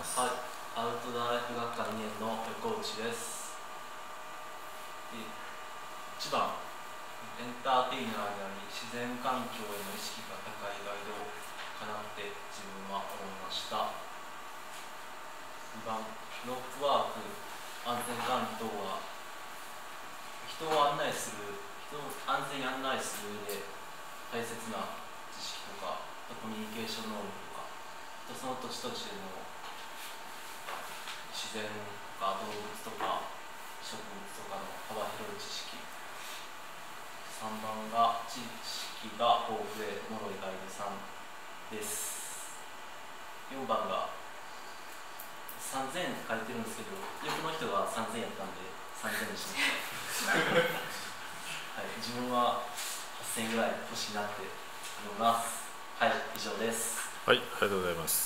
。はい、アウトドアライフ学科2年の横内です。1番、エンターテイナーであり、自然環境への意識が高いガイドかなって自分は思いました。2番、ロープワーク、安全管理等は、人を安全に案内する上で大切な知識とか、コミュニケーション能力とか、その土地土地での自然とか動物とか植物とかの幅広い知識。3番が知識が豊富でおもろいガイドさんです。4番が3000円って書いてるんですけど、横の人が3000円やったんで3000円にしましたはい、自分は8000円ぐらい欲しいなって思います。はい、以上です。 はい、ありがとうございます。